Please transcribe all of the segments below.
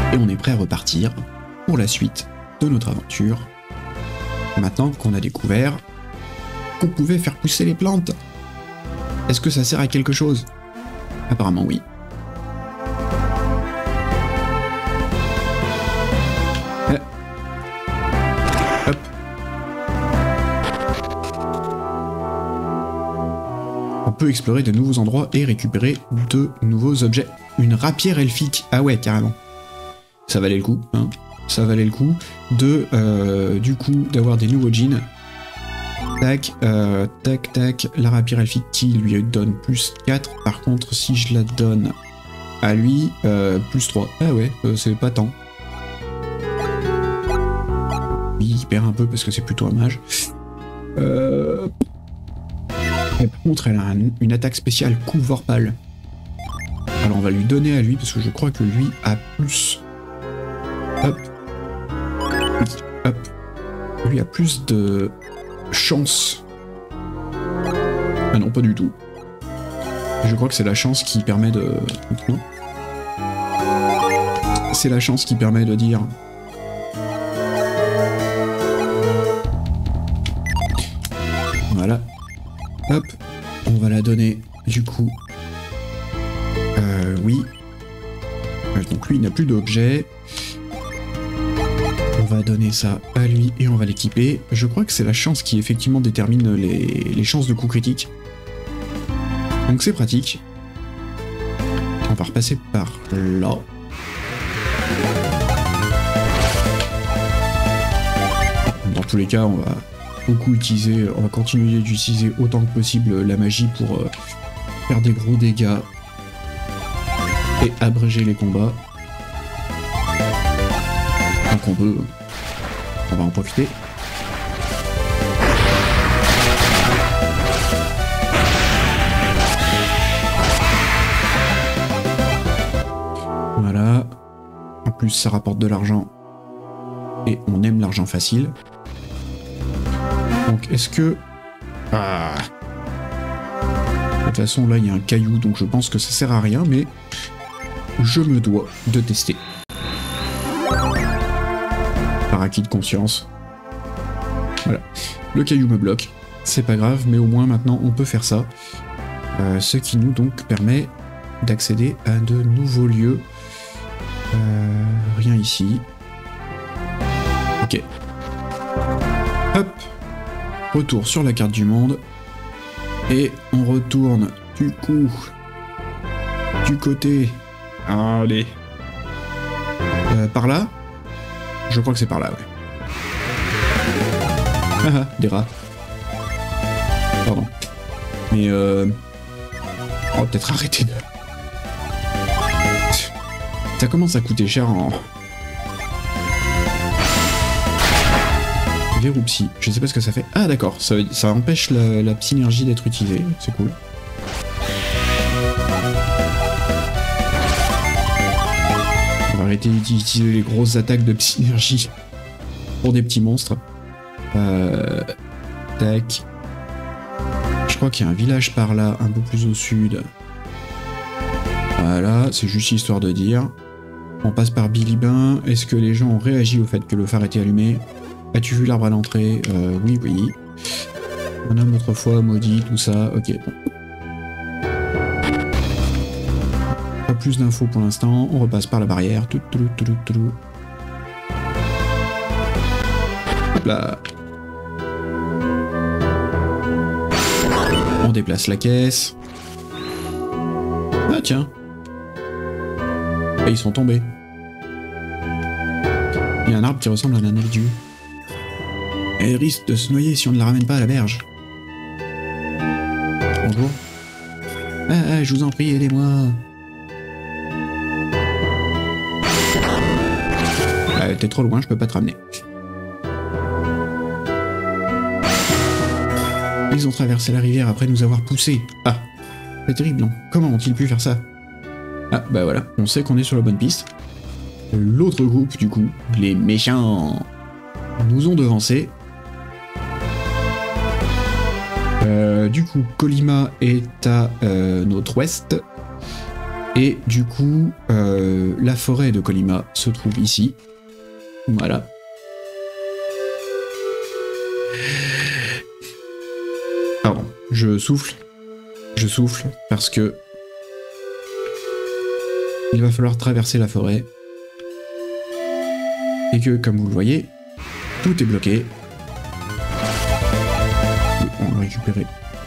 Et on est prêt à repartir pour la suite de notre aventure. Maintenant qu'on a découvert qu'on pouvait faire pousser les plantes. Est-ce que ça sert à quelque chose? Apparemment oui. Hop. On peut explorer de nouveaux endroits et récupérer de nouveaux objets. Une rapière elfique. Ah ouais, carrément. Ça valait le coup, hein. Ça valait le coup de, du coup, d'avoir des nouveaux jeans. Tac, tac, tac. La rapière elfique qui lui donne plus 4. Par contre, si je la donne à lui, plus 3. Ah ouais, c'est pas tant. Oui, il perd un peu parce que c'est plutôt un mage. Et par contre, elle a une attaque spéciale coup Vorpal. Alors on va lui donner à lui parce que je crois que lui a plus. Hop. Hop. Lui a plus de chance. Ah non, pas du tout. Je crois que c'est la chance qui permet de. Non. C'est la chance qui permet de dire. Voilà. Hop. On va la donner du coup. Oui. Donc lui, il n'a plus d'objet. On va donner ça à lui et on va l'équiper. Je crois que c'est la chance qui effectivement détermine les chances de coup critique. Donc c'est pratique. On va repasser par là. Dans tous les cas, on va beaucoup utiliser, on va continuer d'utiliser autant que possible la magie pour faire des gros dégâts et abréger les combats. Donc on peut, on va en profiter. Voilà. En plus ça rapporte de l'argent et on aime l'argent facile. Donc est-ce que... Ah. De toute façon là il y a un caillou donc je pense que ça sert à rien mais je me dois de tester. Par acquis de conscience. Voilà. Le caillou me bloque. C'est pas grave mais au moins maintenant on peut faire ça. Ce qui nous donc permet d'accéder à de nouveaux lieux. Rien ici. Ok. Hop. Retour sur la carte du monde. Et on retourne du coup du côté... Allez. Par là? Je crois que c'est par là, ouais. Ah ah, des rats. Pardon. Mais on va peut-être arrêter de... Ça commence à coûter cher en... Verrou psy. Je sais pas ce que ça fait. Ah d'accord, ça empêche la psynergie d'être utilisée. C'est cool. On va arrêter d'utiliser les grosses attaques de psynergie pour des petits monstres. Tac. Je crois qu'il y a un village par là, un peu plus au sud. Voilà, c'est juste histoire de dire. On passe par Bilibin. Est-ce que les gens ont réagi au fait que le phare était allumé? As-tu vu l'arbre à l'entrée? Oui, oui. On a autrefois maudit, tout ça. Ok, bon. Pas plus d'infos pour l'instant. On repasse par la barrière. Hop là. On déplace la caisse. Ah tiens. Et ils sont tombés. Il y a un arbre qui ressemble à un éledu. Elle risque de se noyer si on ne la ramène pas à la berge. Bonjour. Ah, je vous en prie, aidez-moi. Ah, t'es trop loin, je peux pas te ramener. Ils ont traversé la rivière après nous avoir poussés. Ah, c'est terrible, non? Comment ont-ils pu faire ça? Ah, bah voilà, on sait qu'on est sur la bonne piste. L'autre groupe, du coup, les méchants, nous ont devancés. Du coup, Colima est à notre ouest. Et du coup, la forêt de Kolyma se trouve ici. Voilà. Pardon, je souffle parce que il va falloir traverser la forêt et que, comme vous le voyez, tout est bloqué. On va récupérer.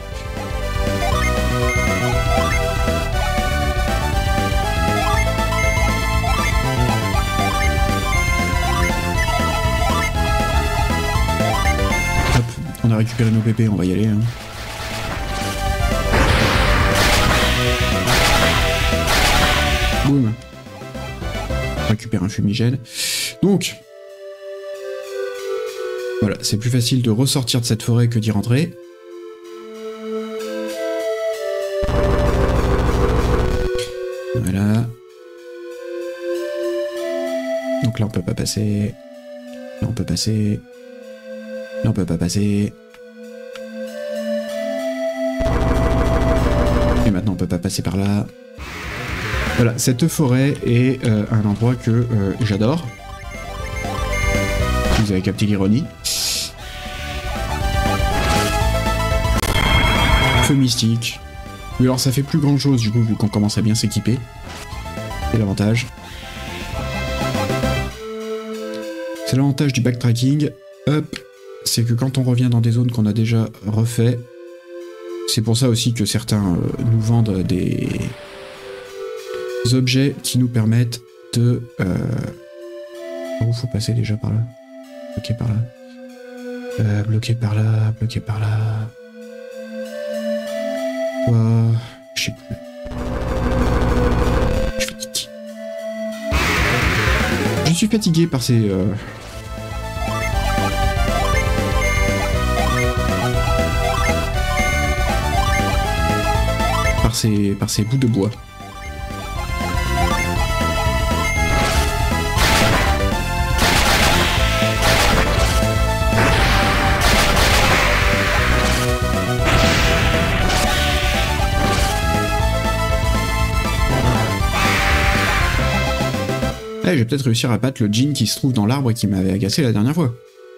Hop, on a récupéré nos pépés, on va y aller. Hein. Boum. On récupère un fumigène. Donc, voilà, c'est plus facile de ressortir de cette forêt que d'y rentrer. Voilà. Donc là, on peut pas passer. Là, on peut passer. Là, on peut pas passer. Et maintenant, on peut pas passer par là. Voilà, cette forêt est un endroit que j'adore. Vous avez capté l'ironie. Feu mystique. Mais alors ça fait plus grand chose du coup vu qu'on commence à bien s'équiper. C'est l'avantage. C'est l'avantage du backtracking. Hop, c'est que quand on revient dans des zones qu'on a déjà refait, c'est pour ça aussi que certains nous vendent des objets qui nous permettent de... Par où faut passer déjà par là? Bloqué par là. Bloqué par là, bloqué par là. Je sais plus. Je suis fatigué. Je suis fatigué par ces... par ces bouts de bois. Je vais peut-être réussir à battre le djinn qui se trouve dans l'arbre et qui m'avait agacé la dernière fois.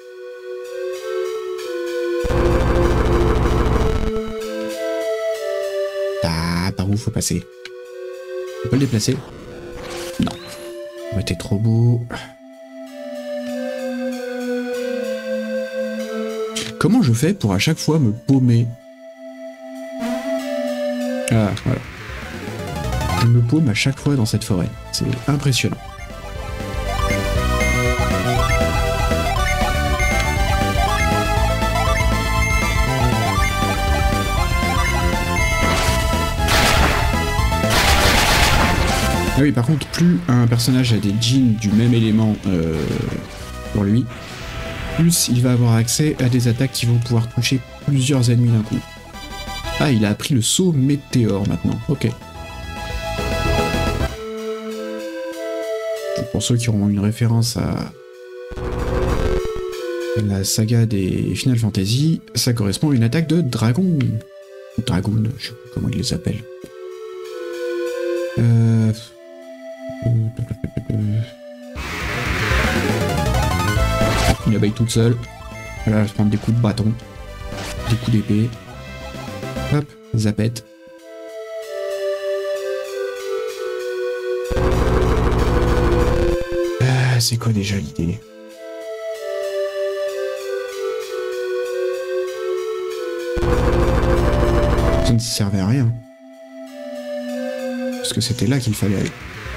Ah, par où faut passer? On peut le déplacer? Non. Ça aurait été trop beau. Comment je fais pour à chaque fois me paumer? Ah, voilà. Je me paume à chaque fois dans cette forêt. C'est impressionnant. Ah oui, par contre, plus un personnage a des djinns du même élément pour lui, plus il va avoir accès à des attaques qui vont pouvoir toucher plusieurs ennemis d'un coup. Ah, il a appris le saut météore maintenant, ok. Pour ceux qui auront une référence à la saga des Final Fantasy, ça correspond à une attaque de dragon. Dragoon, je sais pas comment ils les appellent. Une abeille toute seule. Voilà, elle va se prendre des coups de bâton, des coups d'épée. Hop, zapette. C'est quoi déjà l'idée? Ça ne servait à rien. Parce que c'était là qu'il fallait aller.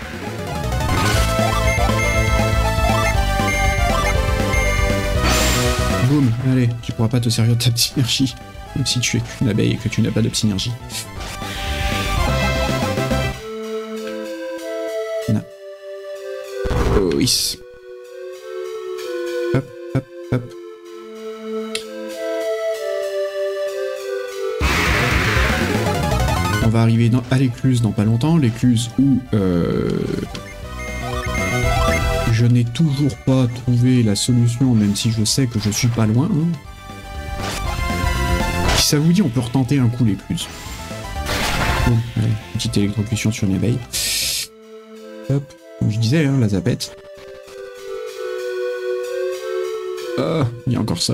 Boum, allez, tu pourras pas te servir de ta psynergie. Même si tu es une abeille et que tu n'as pas de psynergie. Non. Oh oui. Hop, hop, hop. On va arriver à l'écluse dans pas longtemps, l'écluse où je n'ai toujours pas trouvé la solution, même si je sais que je suis pas loin. Hein. Si ça vous dit, on peut retenter un coup l'écluse. Bon, allez, petite électrocution sur une abeille. Hop, comme je disais, hein, la zapette. Ah, il y a encore ça.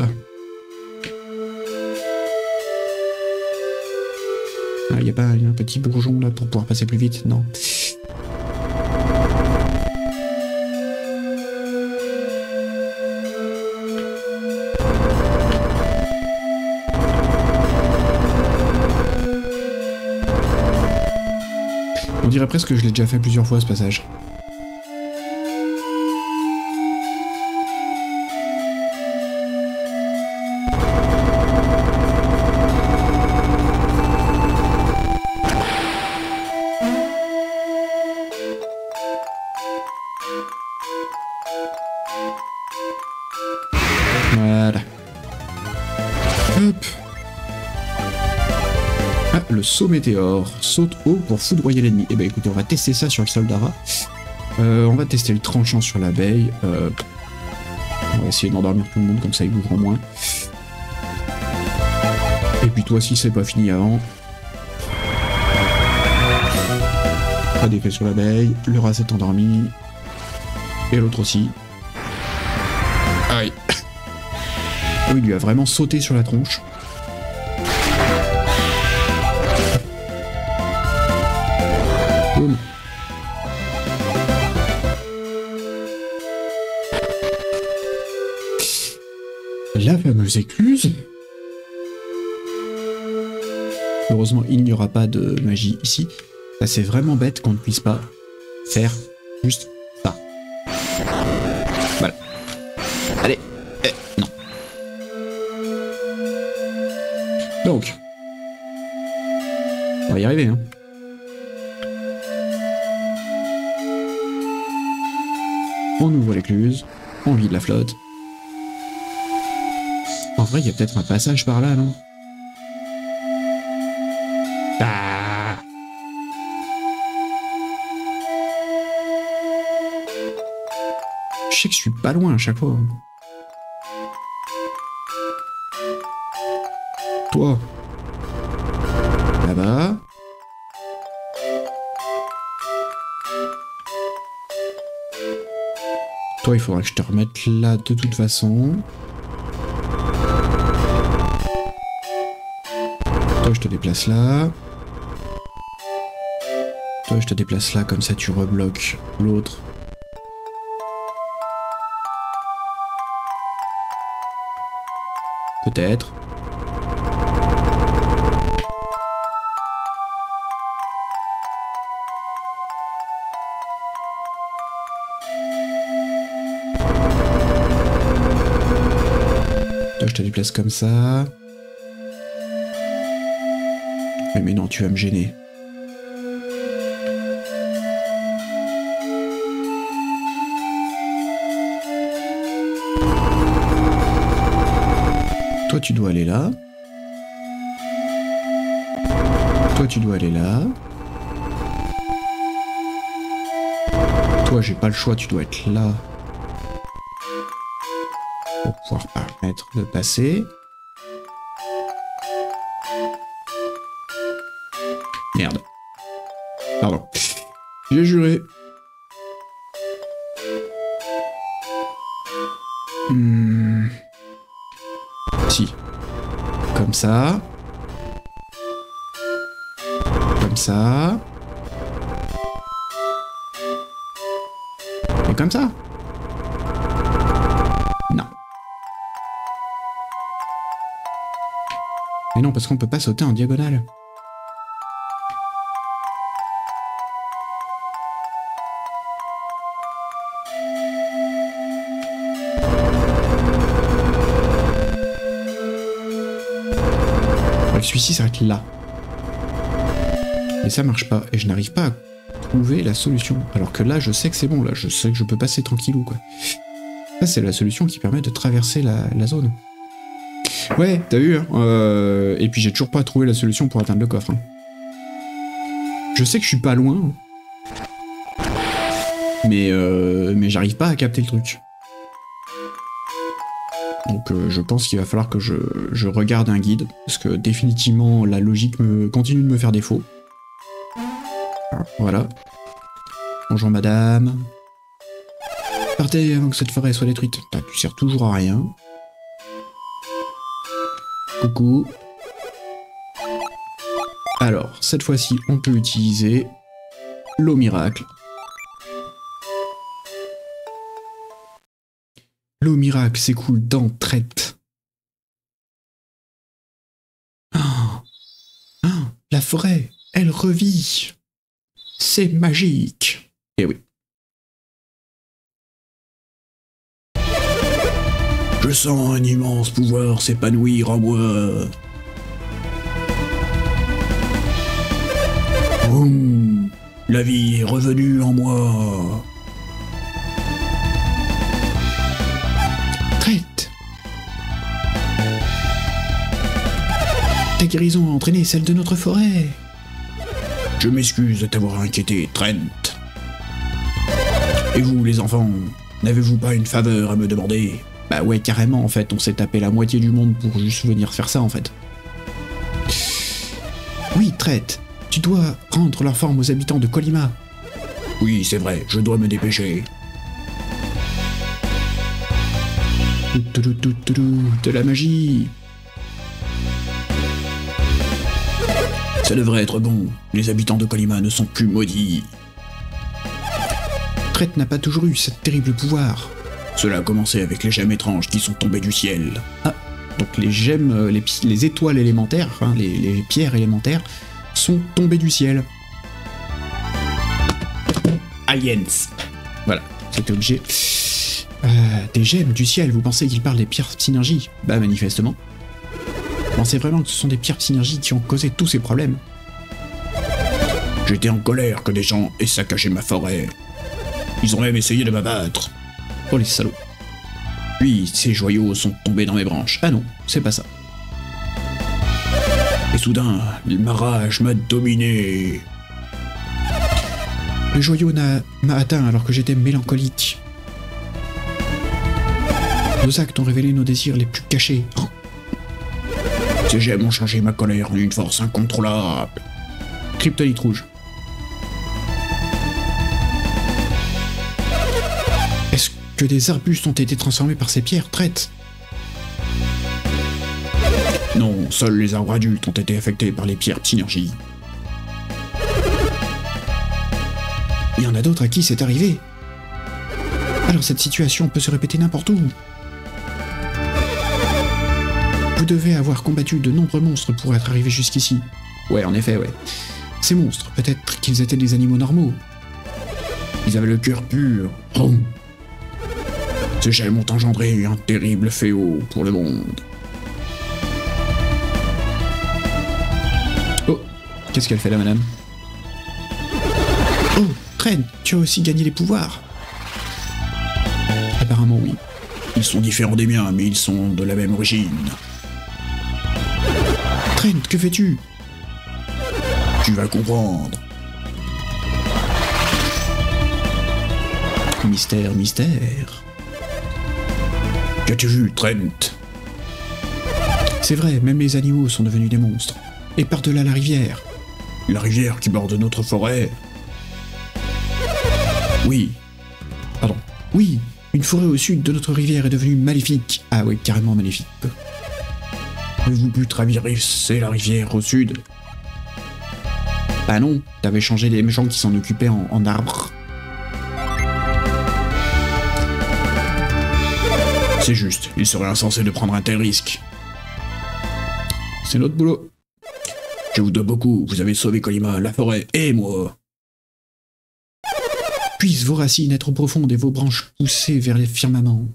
Ah, il y a pas un petit bourgeon là pour pouvoir passer plus vite? Non. On dirait presque que je l'ai déjà fait plusieurs fois ce passage. Voilà. Hop. Ah, le saut météore. Saute haut pour foudroyer l'ennemi. Eh ben écoutez, on va tester ça sur le soldat rat. On va tester le tranchant sur l'abeille. On va essayer d'endormir tout le monde, comme ça il bougeront moins. Et puis toi, si c'est pas fini avant... Pas d'effet sur l'abeille. Le rat s'est endormi. Et l'autre aussi. Aïe. Ah oui, il lui a vraiment sauté sur la tronche. Boum. La fameuse écluse. Heureusement, il n'y aura pas de magie ici. Ça, c'est vraiment bête qu'on ne puisse pas faire juste ça. Voilà. Allez. Non. Donc. On va y arriver, hein. On ouvre l'écluse. On vide la flotte. En vrai, il y a peut-être un passage par là, non? Ah! Je sais que je suis pas loin à chaque fois. Toi. Là-bas. Toi, il faudra que je te remette là de toute façon. Toi, je te déplace là. Toi, je te déplace là, comme ça tu rebloques l'autre. Peut-être. Toi, je te déplace comme ça. Mais non, tu vas me gêner. Toi, tu dois aller là. Toi, tu dois aller là. Toi, j'ai pas le choix, tu dois être là. Pour pouvoir permettre de passer. Merde. Pardon. J'ai juré. Si. Comme ça. Comme ça. Et comme ça. Non. Mais non, parce qu'on peut pas sauter en diagonale. Celui-ci s'arrête là. Mais ça marche pas, et je n'arrive pas à trouver la solution. Alors que là, je sais que c'est bon, là, je sais que je peux passer tranquillou, quoi. Ça, c'est la solution qui permet de traverser la zone. Ouais, t'as vu, hein. Et puis j'ai toujours pas trouvé la solution pour atteindre le coffre. Hein. Je sais que je suis pas loin. Mais j'arrive pas à capter le truc. Donc je pense qu'il va falloir que je regarde un guide, parce que définitivement la logique continue de me faire défaut. Voilà. Bonjour madame. Partez avant que cette forêt soit détruite. Tu sers toujours à rien. Coucou. Alors, cette fois-ci, on peut utiliser l'eau miracle. L'eau miracle s'écoule dans Trette. La forêt, elle revit. C'est magique. Eh oui. Je sens un immense pouvoir s'épanouir en moi. Boum, la vie est revenue en moi. Trette. Ta guérison a entraîné celle de notre forêt. Je m'excuse de t'avoir inquiété, Trent. Et vous, les enfants, n'avez-vous pas une faveur à me demander? Bah ouais, carrément, en fait, on s'est tapé la moitié du monde pour juste venir faire ça, en fait. Oui, Trent, tu dois rendre leur forme aux habitants de Kolima. Oui, c'est vrai, je dois me dépêcher. De la magie. Ça devrait être bon, les habitants de Kolima ne sont plus maudits. Trent n'a pas toujours eu ce terrible pouvoir. Cela a commencé avec les gemmes étranges qui sont tombées du ciel. Ah, donc les gemmes, les étoiles élémentaires, enfin les pierres élémentaires, sont tombées du ciel. Aliens. Voilà, c'était obligé. Des gemmes du ciel, vous pensez qu'il parle des pierres synergie? Bah manifestement. Pensez vraiment que ce sont des pierres synergie qui ont causé tous ces problèmes? J'étais en colère que des gens aient saccagé ma forêt. Ils ont même essayé de m'abattre. Oh les salauds. Puis ces joyaux sont tombés dans mes branches. Ah non, c'est pas ça. Et soudain, ma rage m'a dominé. Le joyau m'a atteint alors que j'étais mélancolique. Nos actes ont révélé nos désirs les plus cachés. Oh. Ces gemmes ont changé ma colère en une force incontrôlable. Kryptonite rouge. Est-ce que des arbustes ont été transformés par ces pierres, Trette? Non, seuls les arbres adultes ont été affectés par les pierres synergie. Il y en a d'autres à qui c'est arrivé. Alors cette situation peut se répéter n'importe où. Vous devez avoir combattu de nombreux monstres pour être arrivé jusqu'ici. Ouais, en effet, ouais. Ces monstres, peut-être qu'ils étaient des animaux normaux. Ils avaient le cœur pur. Oh. Ces gemmes ont engendré un terrible fléau pour le monde. Oh, qu'est-ce qu'elle fait là, madame? Oh, Trent, tu as aussi gagné les pouvoirs. Apparemment, oui. Ils sont différents des miens, mais ils sont de la même origine. Trent, que fais-tu? Tu vas comprendre. Mystère, mystère. Qu'as-tu vu, Trent? C'est vrai, même les animaux sont devenus des monstres. Et par-delà la rivière. La rivière qui borde notre forêt? Oui. Pardon. Oui, une forêt au sud de notre rivière est devenue maléfique. Ah oui, carrément maléfique. Avez-vous pu traverser la rivière au sud? Bah non, t'avais changé les gens qui s'en occupaient en arbres. C'est juste, il serait insensé de prendre un tel risque. C'est notre boulot. Je vous dois beaucoup, vous avez sauvé Kolima, la forêt et moi. Puissent vos racines être profondes et vos branches pousser vers les firmaments.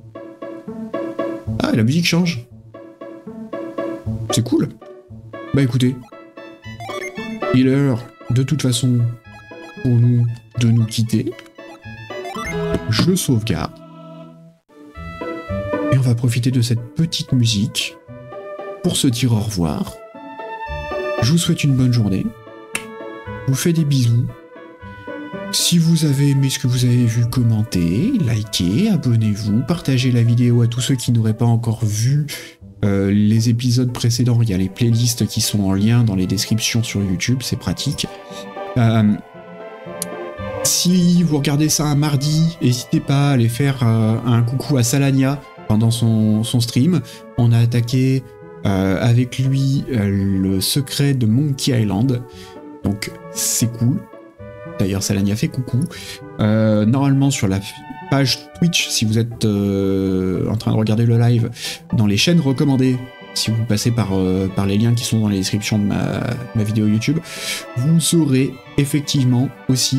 Ah, la musique change. C'est cool. Bah écoutez, il est l'heure, de toute façon, pour nous de nous quitter. Je le sauvegarde. Et on va profiter de cette petite musique pour se dire au revoir. Je vous souhaite une bonne journée. Je vous fais des bisous. Si vous avez aimé ce que vous avez vu, commentez, likez, abonnez-vous, partagez la vidéo à tous ceux qui n'auraient pas encore vu les épisodes précédents. Il y a les playlists qui sont en lien dans les descriptions sur YouTube, c'est pratique. Si vous regardez ça un mardi, n'hésitez pas à aller faire un coucou à Salania pendant son stream. On a attaqué avec lui le secret de Monkey Island. Donc c'est cool. D'ailleurs, Salania fait coucou. Normalement, sur la page Twitch, si vous êtes en train de regarder le live, dans les chaînes recommandées, si vous passez par les liens qui sont dans la description de ma vidéo YouTube, vous aurez effectivement aussi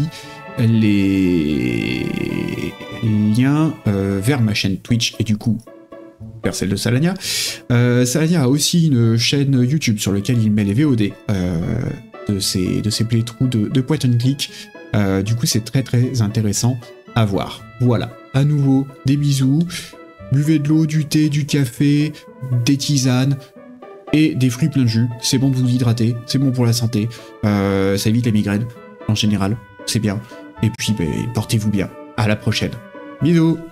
les liens vers ma chaîne Twitch et du coup vers celle de Salania. Salania a aussi une chaîne YouTube sur laquelle il met les VOD de ses playthroughs de point and click. Du coup, c'est très très intéressant à voir. Voilà, à nouveau, des bisous. Buvez de l'eau, du thé, du café, des tisanes et des fruits pleins de jus. C'est bon pour vous hydrater, c'est bon pour la santé. Ça évite les migraines, en général, c'est bien. Et puis, portez-vous bien. À la prochaine. Bisous.